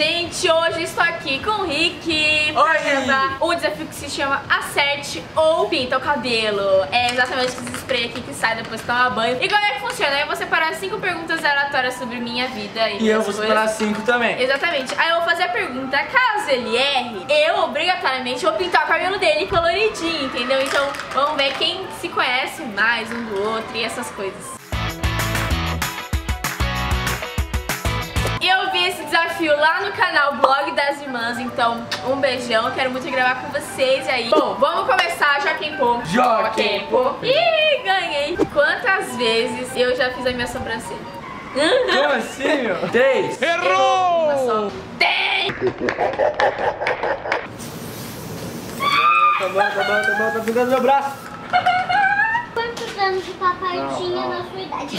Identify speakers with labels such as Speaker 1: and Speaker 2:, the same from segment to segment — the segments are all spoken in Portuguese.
Speaker 1: gente, hoje estou aqui com o Rick pra gravar um desafio que se chama Acerte ou Pinta o Cabelo. É exatamente esse spray aqui que sai depois de tomar banho. E como é que funciona? Eu vou separar 5 perguntas aleatórias sobre minha vida e
Speaker 2: eu vou separar 5 também.
Speaker 1: Exatamente. Aí eu vou fazer a pergunta, caso ele erre, eu obrigatoriamente vou pintar o cabelo dele coloridinho, entendeu? Então vamos ver quem se conhece mais um do outro e essas coisas. E eu vi esse desafio lá no canal Blog das Irmãs, então um beijão, quero muito gravar com vocês aí. Bom, vamos começar, Joaquim Pô.
Speaker 2: Joaquim Pô.
Speaker 1: Ih, ganhei. Quantas vezes eu já fiz a minha sobrancelha?
Speaker 2: Como assim, meu? 10.
Speaker 1: Errou! Uma só. 10!
Speaker 2: Tá bom, tá pegando meu braço.
Speaker 3: Quantos anos o papai tinha na sua idade?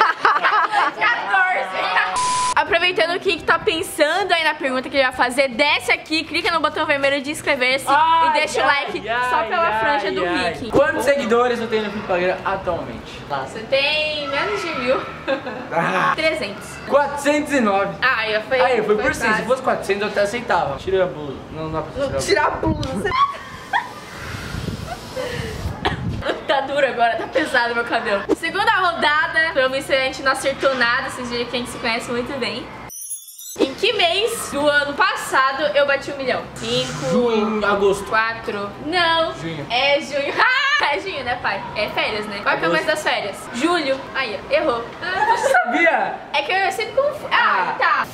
Speaker 1: 14! Aproveitando o que tá pensando aí na pergunta que ele vai fazer, desce aqui, clica no botão vermelho de inscrever-se e deixa o like só pela franja do Rick.
Speaker 2: Quantos seguidores eu tenho no Instagram atualmente?
Speaker 1: Você tem menos de 1000. 300.
Speaker 2: 409.
Speaker 1: Aí
Speaker 2: foi por 6. Se fosse 400 eu até aceitava. Tira a blusa. Não dá pra
Speaker 1: tirar a blusa. Tá duro agora, tá pesado meu cabelo. Segunda rodada, pra eu ver se a gente não acertou nada, vocês viram que a gente se conhece muito bem. Em que mês do ano passado eu bati 1 milhão? 5...
Speaker 2: Junho, agosto.
Speaker 1: 4... Não.
Speaker 2: Junho.
Speaker 1: É junho. É junho, né, pai? É férias, né? Qual que é o mês das férias? Julho. Aí, ó, errou.
Speaker 2: Você sabia?
Speaker 1: É que eu sempre confundo. Tá.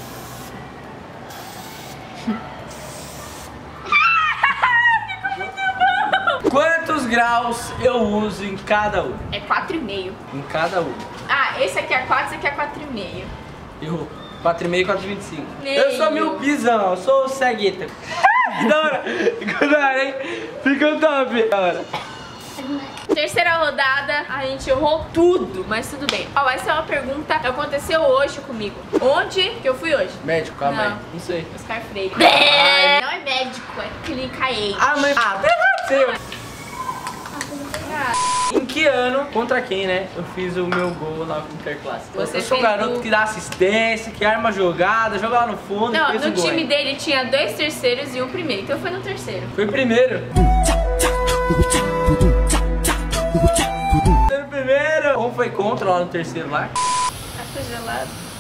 Speaker 2: Quantos graus eu uso em cada um?
Speaker 1: É 4,5.
Speaker 2: Em cada um.
Speaker 1: Esse aqui é 4, esse aqui é 4,5.
Speaker 2: Errou. 4,5 e 4,25.
Speaker 1: Meio.
Speaker 2: Eu sou miopizão, eu sou cegueta. Da hora. Da hora, hein? Fica top. Da hora.
Speaker 1: Terceira rodada, a gente errou tudo, mas tudo bem. Ó, essa é uma pergunta que aconteceu hoje comigo. Onde que eu fui hoje?
Speaker 2: Médico, calma aí.
Speaker 1: Não.
Speaker 2: Não sei.
Speaker 1: Oscar Freire. Não é médico, é clínica Aid.
Speaker 2: Mas... seu. Em que ano, contra quem, né? Eu fiz o meu gol na Interclasse.
Speaker 1: Você
Speaker 2: eu sou o
Speaker 1: fez
Speaker 2: garoto que dá assistência, que arma jogada, joga lá no fundo.
Speaker 1: Não,
Speaker 2: fez
Speaker 1: no
Speaker 2: o gol,
Speaker 1: time
Speaker 2: hein?
Speaker 1: dele tinha 2 terceiros e 1 primeiro, então foi no terceiro.
Speaker 2: Foi o primeiro. Foi o primeiro. Um foi contra lá no terceiro lá.
Speaker 1: Tá gelado.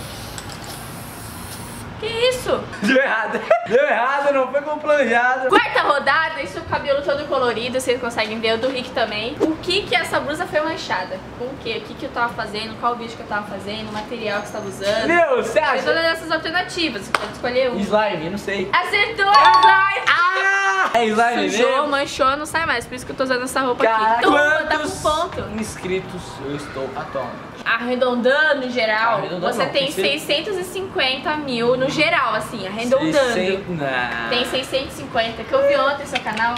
Speaker 1: Que isso?
Speaker 2: Deu errado. Deu errado, não foi como planejado.
Speaker 1: Quarta rodada, isso o cabelo todo colorido, vocês conseguem ver, o do Rick também. O que que essa blusa foi manchada? Com o quê? O que que eu tava fazendo? Qual vídeo que eu tava fazendo? O material que você tava usando?
Speaker 2: Meu, você
Speaker 1: Tem
Speaker 2: acha?
Speaker 1: todas essas alternativas, você pode escolher um.
Speaker 2: Slime, eu não sei.
Speaker 1: Acertou! Slime!
Speaker 2: É slime
Speaker 1: Sujou,
Speaker 2: mesmo?
Speaker 1: manchou, não sai mais, por isso que eu tô usando essa roupa
Speaker 2: Cara,
Speaker 1: aqui. Então,
Speaker 2: quantos
Speaker 1: tá com ponto.
Speaker 2: inscritos eu estou atualmente?
Speaker 1: Arredondando em geral,
Speaker 2: Arredondando
Speaker 1: você
Speaker 2: não,
Speaker 1: tem 650 mil no geral, assim, arredondando.
Speaker 2: 600, não.
Speaker 1: Tem 650, que eu vi ontem no seu canal.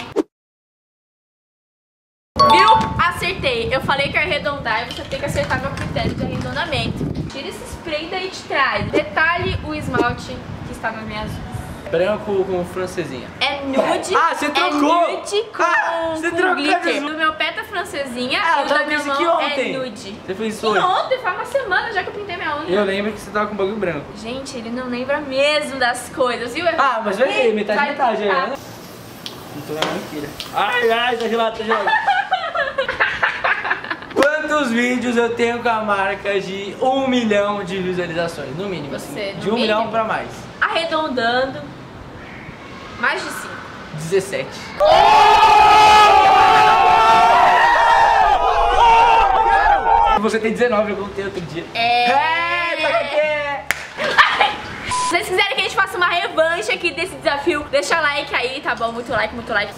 Speaker 1: Viu? Acertei. Eu falei que ia arredondar e você tem que acertar meu critério de arredondamento. Tira esse spray daí de trás. Detalhe o esmalte que está nas minhas unhas.
Speaker 2: Branco com francesinha.
Speaker 1: É nude.
Speaker 2: Você trocou!
Speaker 1: É nude com,
Speaker 2: você
Speaker 1: com
Speaker 2: trocou
Speaker 1: glitter.
Speaker 2: mesmo.
Speaker 1: Do meu pé tá francesinha
Speaker 2: Ah,
Speaker 1: e
Speaker 2: eu
Speaker 1: o da
Speaker 2: tava
Speaker 1: minha
Speaker 2: com isso
Speaker 1: mão
Speaker 2: aqui
Speaker 1: é
Speaker 2: ontem.
Speaker 1: nude.
Speaker 2: Você fez isso
Speaker 1: E
Speaker 2: hoje?
Speaker 1: ontem, faz uma semana já que eu pintei minha unha.
Speaker 2: Eu lembro que você tava com um bagulho branco.
Speaker 1: Gente, ele não lembra mesmo das coisas, viu?
Speaker 2: Mas vai ver, metade
Speaker 1: Vai
Speaker 2: aí,
Speaker 1: pintar.
Speaker 2: né? Não tô na mentira. Ai, tá gelado, tá gelado. Quantos vídeos eu tenho com a marca de 1 milhão de visualizações? No mínimo,
Speaker 1: Você,
Speaker 2: assim.
Speaker 1: no
Speaker 2: De 1 milhão
Speaker 1: mínimo?
Speaker 2: pra mais.
Speaker 1: Arredondando, mais de 5.
Speaker 2: 17. Você tem 19, eu contei outro dia.
Speaker 1: Se vocês quiserem que a gente faça uma revanche aqui desse desafio, deixa like aí, tá bom? Muito like, muito like.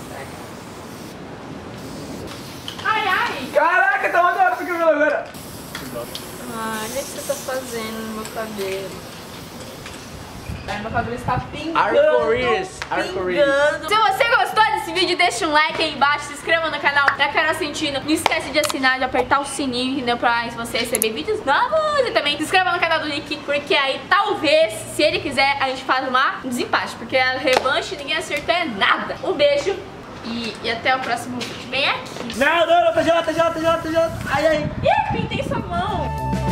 Speaker 1: Ai.
Speaker 2: Caraca, tá uma da hora esse cabelo agora.
Speaker 1: Ai, o que você tá fazendo no meu cabelo? Meu cabelo está pingando.
Speaker 2: Arco-íris. Arco-íris.
Speaker 1: Se você gostou desse vídeo, deixa um like aí embaixo, se inscreva no canal da Carol Centino. Não esquece de assinar, de apertar o sininho, entendeu? Pra você receber vídeos novos. E também se inscreva no canal do Rick, porque aí talvez, se ele quiser, a gente faz um desempate. Porque a revanche ninguém acertou é nada. Um beijo e até o próximo vídeo. Vem aqui.
Speaker 2: Não, tá gelado. Ai, ai.
Speaker 1: Ih, pintei sua mão.